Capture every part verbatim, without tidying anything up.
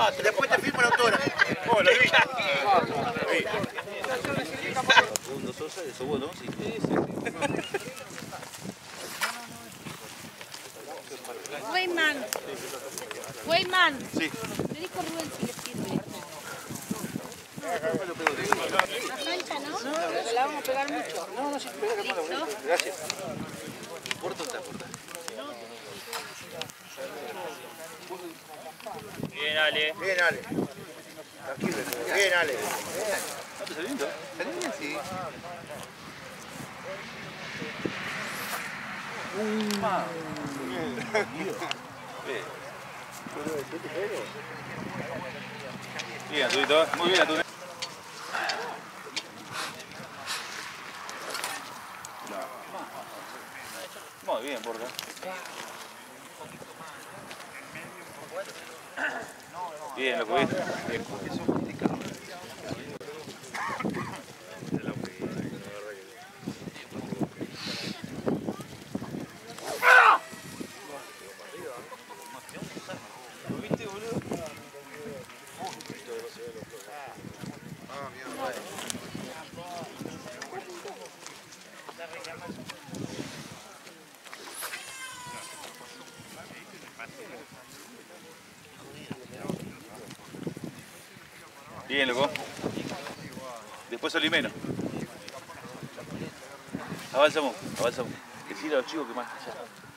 Después te firmo el autógrafo. Oh, lo vi. Segundo Sosa, eso vos, ¿no? Sí, sí. Weyman. Weyman. Sí. Le dijo Rubén si le sirve. La plancha, ¿no? No la vamos a pegar mucho. No, no, sí, pega que malo. Gracias. Corta, está corta. Bien, Ale. Bien, Ale. Tranquilo. Bien, Ale. ¿No te salió lindo? ¿Salió bien? Sí. Bien, Arturito. Muy bien, Arturito. Muy bien, Borja. Bien, lo que viste. Bien, loco. Después Solimeno. Avanzamos, avanzamos. Decirle a los chicos que más allá.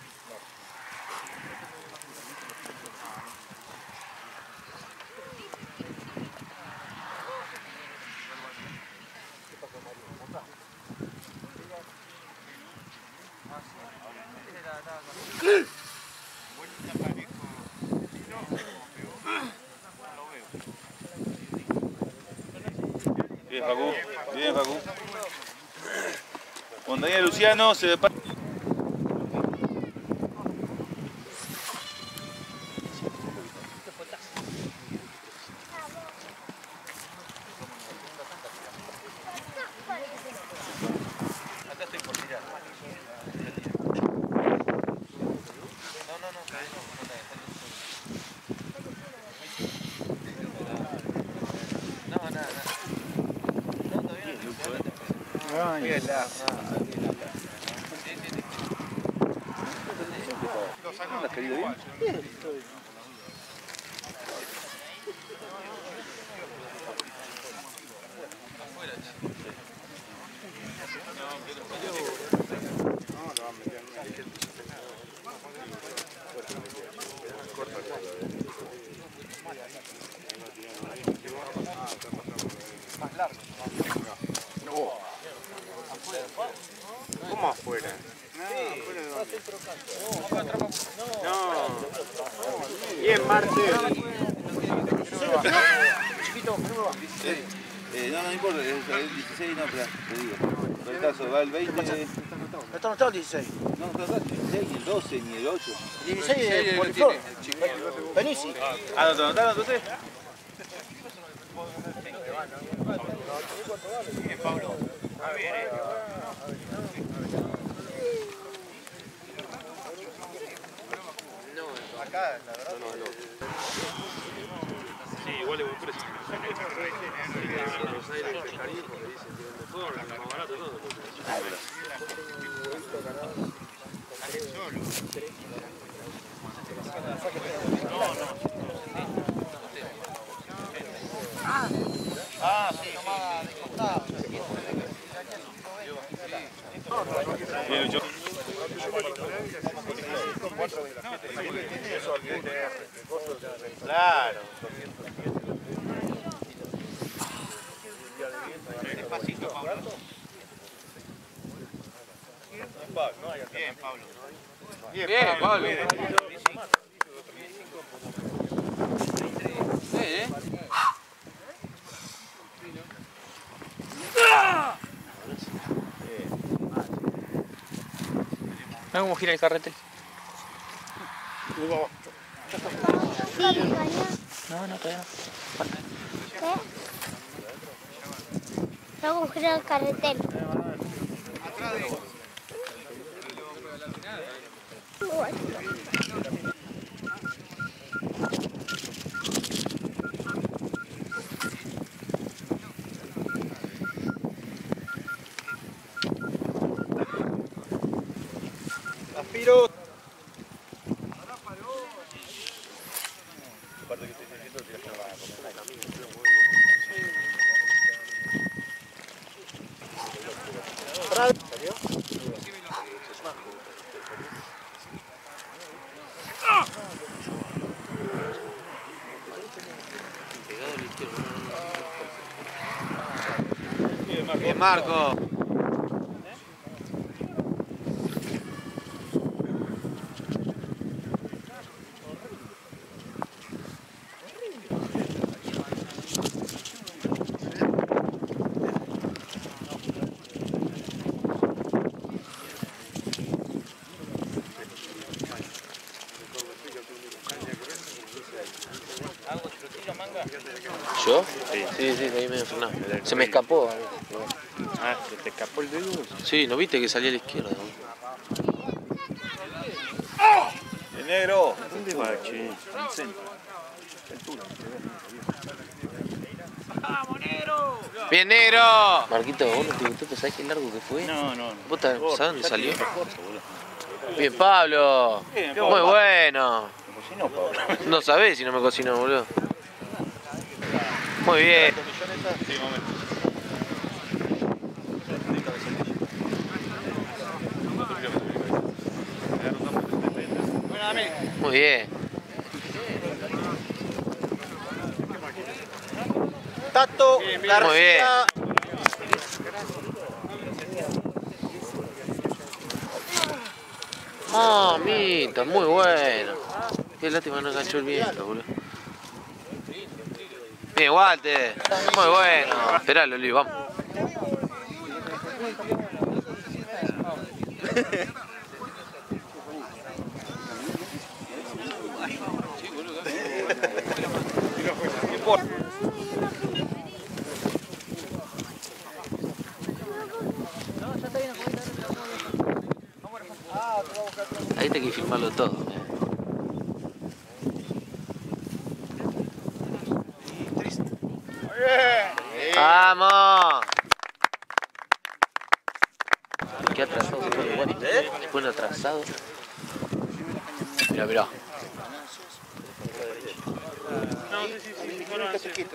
Bien, Facu. Bien, Facu. Con Daniel Luciano se depara. Acá estoy por tirar. No, no, no, no, nada, nada. Bien, la. ¿No has querido bien? Bien. Más largo. No. ¿Cómo afuera? No, no. Bien, Marcel. Chiquito, ¿cómo va? Eh, eh, no, no importa, es el dieciséis, no, espera, te digo. En el caso, va el veinte. No está anotado el dieciséis. No, no está el dieciséis, ni el doce, ni el ocho. El dieciséis es por el flor. Benici. Ah, ¿no te anotaron entonces? Bien, Pablo. Ah, bien, eh. No, acá, la verdad. No, no. Sí, igual es buen precio. Buenos Aires, Pescarí, porque dicen que es mejor, es más barato todo. Ah, sí, nomás de costado. Bien, Lucho. Claro. Despacito, Pablo. Bien, Pablo. Bien, Pablo. Sí, ¿eh? Mira cómo gira el carrete. Sí, coño. No, no, todavía no. Falta. ¿Qué? Luego un giro del carretel. Bueno. parte que estoy diciendo, tienes que bajar. ¿Salió? Bien, Marco. ¿Yo? Sí, sí, sí, ahí medio frenado. Se me escapó. Ah, ¿se te escapó el dedo? Sí, ¿no viste que salí a la izquierda? El negro. ¿Dónde va, che? En el centro. ¡Bien, negro! Marquito, ¿vos no te gustó? ¿Te sabés qué largo que fue? No, no. ¿Vos sabés dónde salió? Bien, Pablo. Muy bueno. Cocinó, Pablo. No sabés si no me cocinó, boludo. Muy bien. Sí, momento. Muy bien. Tato García. Muy bien. Mamita, muy bueno. Qué lástima no enganchó el viento, boludo. Bien, Walter. Muy bueno. Esperá, Loli, vamos. Ahí te hay que filmarlo todo. ¡Vamos! Qué atrasado se pone igual. Se pone atrasado. Mira, mira. No, sí, sí, sí. Bueno, ¿sabes qué?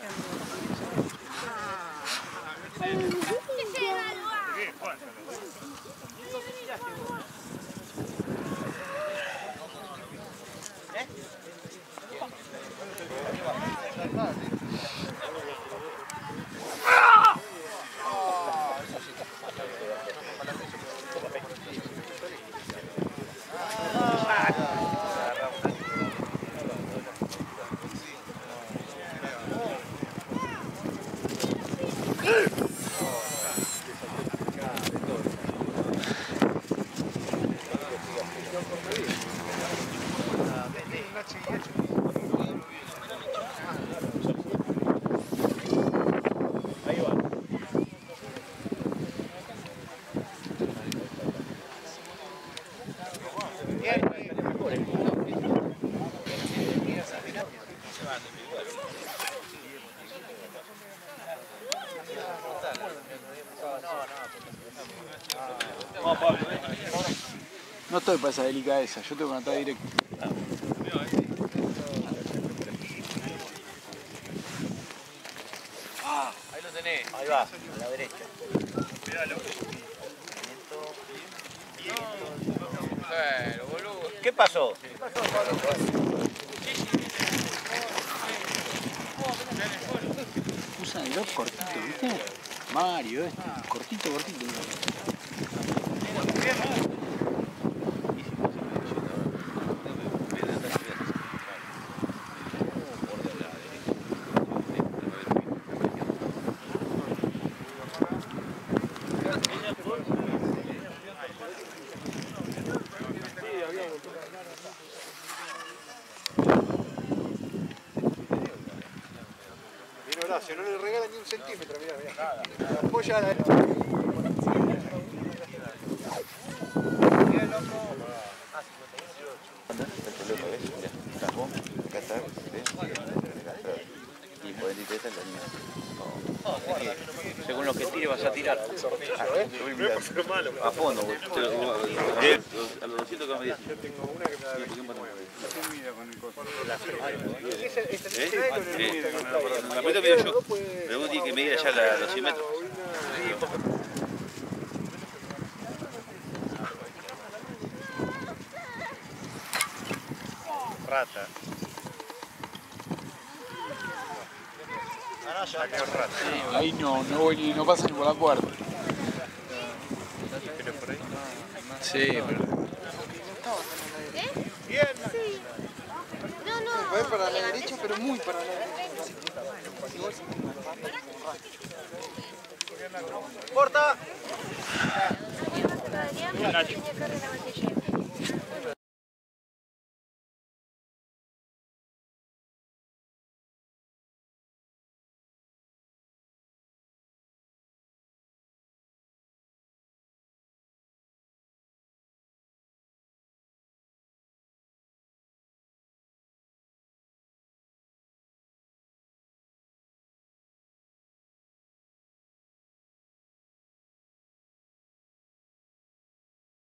No estoy para esa delicadeza, yo tengo que anotar directo. Ahí lo tenés. Ahí va, a la derecha. Bueno, boludo. ¿Qué pasó? Usan el dos cortito, ¿viste? Mario, este. Cortito, cortito. Si no le regalan ni un centímetro, mirá, mirá. La apoya la... Y podés decir esta es la niña. Según lo que tire vas a tirar. A fondo, vos. Te lo- vos- ¿Eh? a los doscientos que me dices. ¿Eh? Eh, La meta mido yo. Pero vos tienes que medir allá la- los cien metros. Rata. Ah, no, ya. Saqueo rata. Ahí no, no voy ni, no pasa ni por la puerta. Pero por ahí. Sí, pero... No, no. Fue para la derecha, pero muy para la derecha. ¡Corta! Tenía que arreglar la botella.